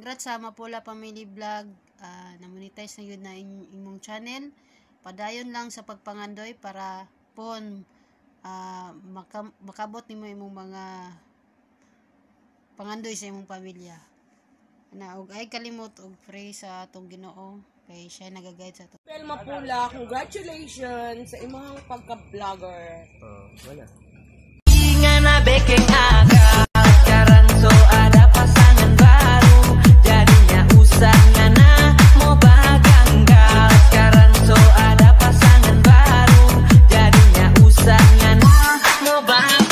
congrats sa Mapula Family Vlog. Na-monetize na yun na imong channel. Padayon lang sa pagpangandoy para pon makabot nimo imong mga pangandoy sa imong pamilya. Na og ay kalimot og pray sa atong Ginoo kay siya nagaguide sa ato. Bel Mapula, congratulations sa imong pagka-vlogger. Wala. Inga na bekeng aga, sekarang so ada pasangan baru, jadinya usahanya na mau baganggal. Sekarang so ada pasangan baru, jadinya usahanya na mau baganggal.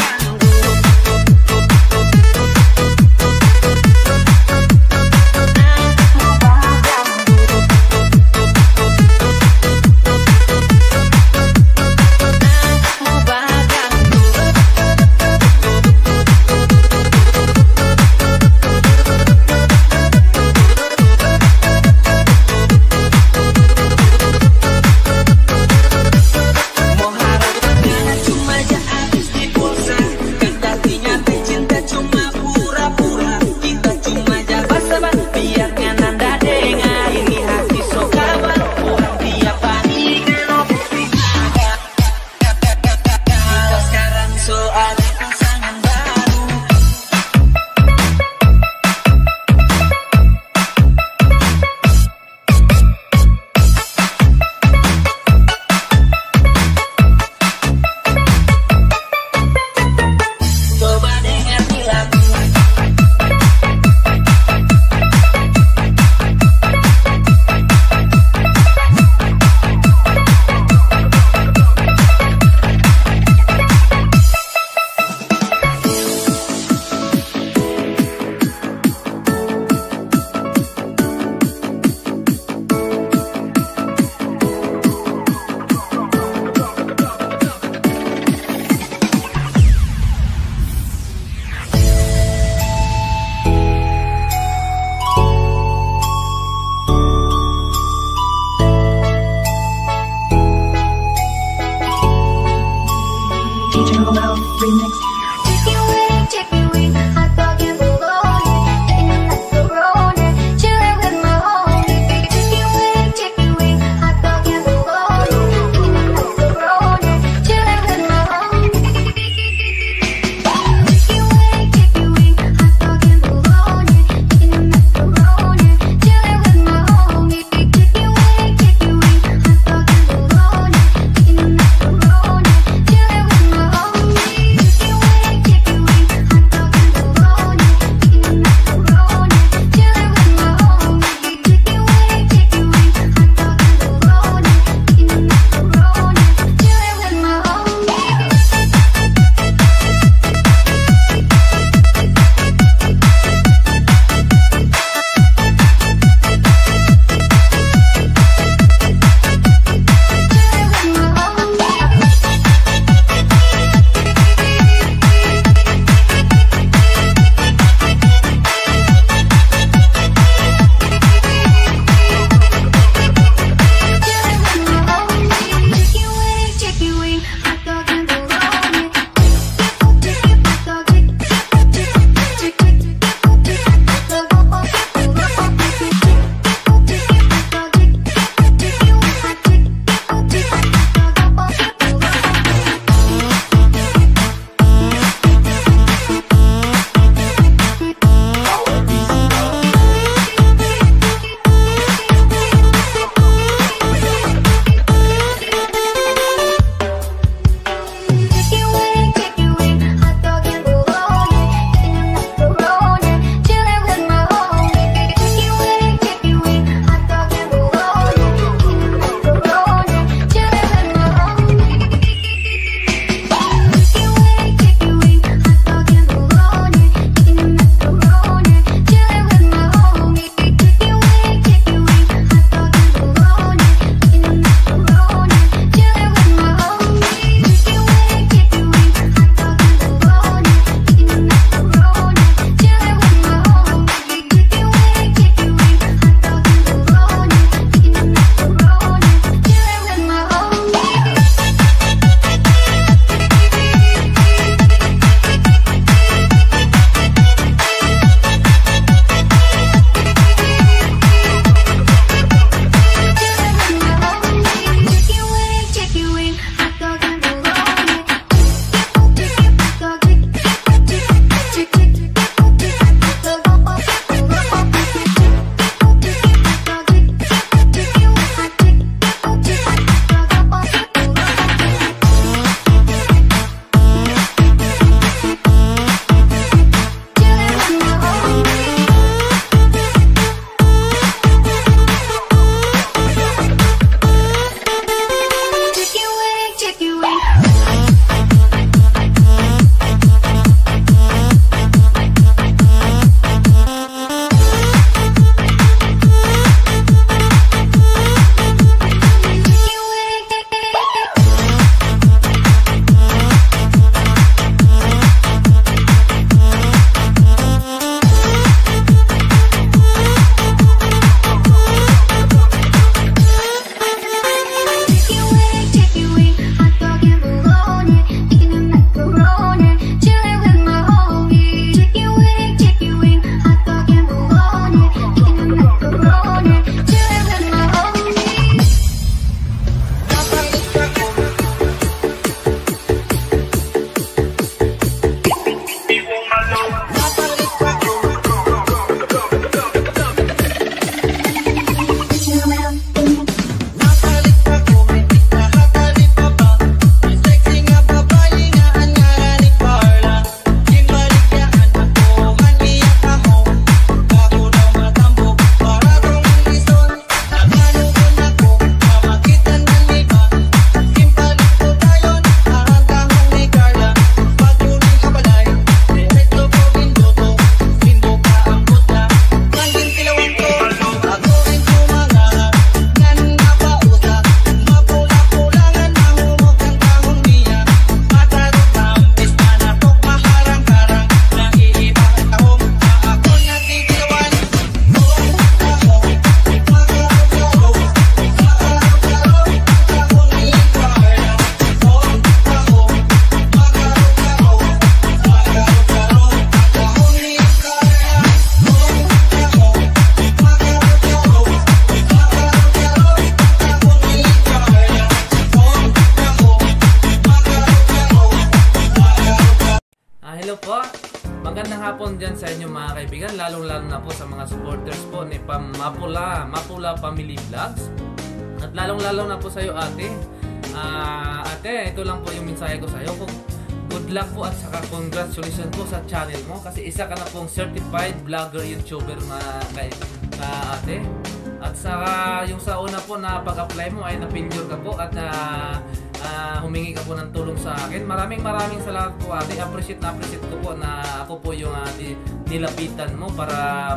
kaibigan, lalong-lalo na po sa mga supporters po ni Mapula Family Vlogs. At lalong-lalo na po sa iyo, ate. Ate, ito lang po yung mensahe ko sa iyo. Good luck po at saka congratulations po sa channel mo kasi isa ka na pong certified vlogger, YouTuber na ate. At saka yung sa una po na pag-apply mo ay na-failure ka po at humingi ka po ng tulong sa akin. Maraming salamat po, ate. Appreciate ko po na ako po yung nilapitan mo para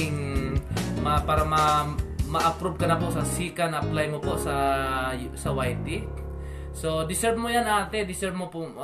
ma-approve ka na po sa SICA na apply mo po sa YT. So deserve mo yan, ate. Deserve mo po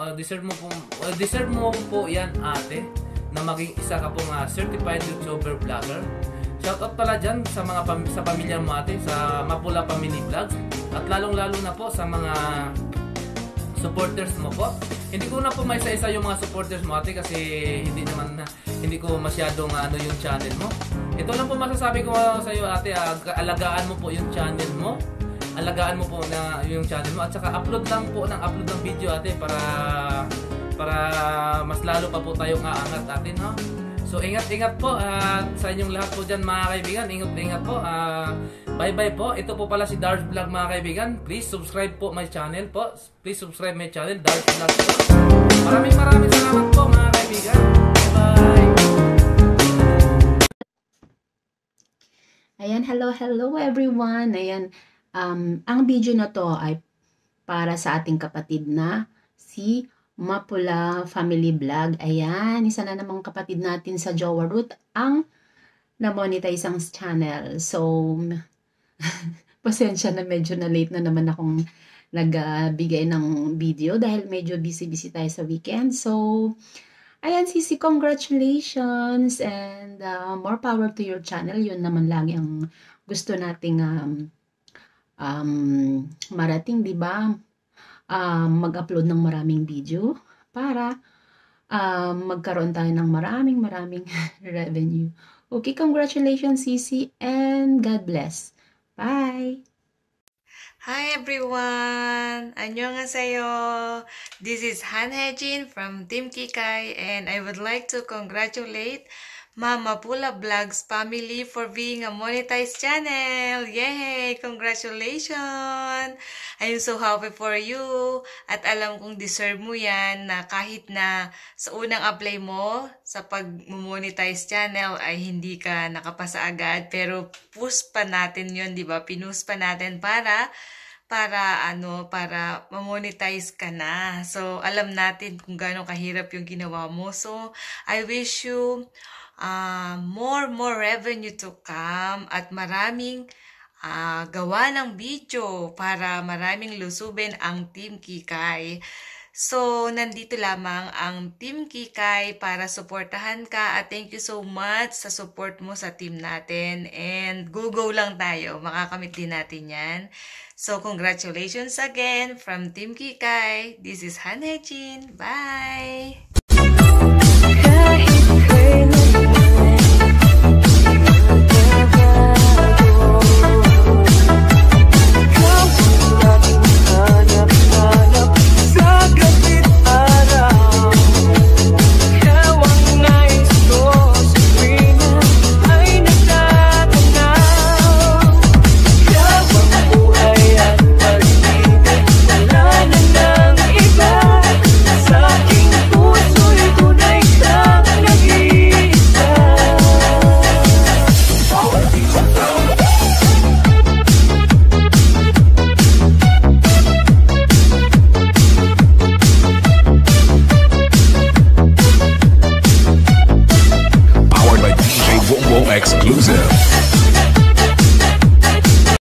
yan, ate, na maging isa ka pong certified YouTuber vlogger. Shoutout pala dyan sa sa pamilya mo, ate, sa Mapula Family Vlogs. At lalong-lalo na po sa mga supporters mo po. Hindi ko na po may isa-isa yung mga supporters mo, ate, kasi hindi ko masyadong yung channel mo. Ito lang po masasabi ko sa iyo, ate, alagaan mo po yung channel mo. Alagaan mo po na yung channel mo at saka upload ng video, ate, para mas lalo pa po tayong aangat, ate, no? So ingat po sa inyong lahat po dyan, mga kaibigan. Ingat po. Bye po. Ito po pala si Darsh Vlog, mga kaibigan. Please subscribe po my channel po. Please subscribe my channel, Darsh Vlog po. Maraming salamat po, mga kaibigan. Bye. Ayan, hello everyone. Ayan, ang video na to ay para sa ating kapatid na si Mapula Family Vlog. Ayan, isa na namang kapatid natin sa Jowa Root ang na-monetize ang channel. So, pasensya na, medyo na late na naman akong nagbigay ng video dahil medyo busy tayo sa weekend. So, ayan, Sisi, congratulations and more power to your channel. Yun naman lagi ang gusto nating marating, di ba? Mag-upload ng maraming video para magkaroon tayo ng maraming revenue. Okay, congratulations, Sisi, and God bless. Bye! Hi everyone! Annyeonghaseyo! This is Han Hejin from Team Kikay and I would like to congratulate Mapula Vlogs family for being a monetized channel. Yay! Congratulations! I'm so happy for you. At alam kong deserve mo yan na kahit na sa unang apply mo sa pag-monetize channel ay hindi ka nakapasa agad. Pero push pa natin yun, di ba? Pinush pa natin para ma-monetize ka na. So, alam natin kung gaano kahirap yung ginawa mo. So, I wish you more revenue to come at maraming gawa ng video para maraming lusubin ang Team Kikay. So, nandito lamang ang Team Kikay para suportahan ka at thank you so much sa support mo sa team natin and go lang tayo, makakamit din natin yan. So, congratulations again from Team Kikay. This is Han Hejin. Bye! Exclusive.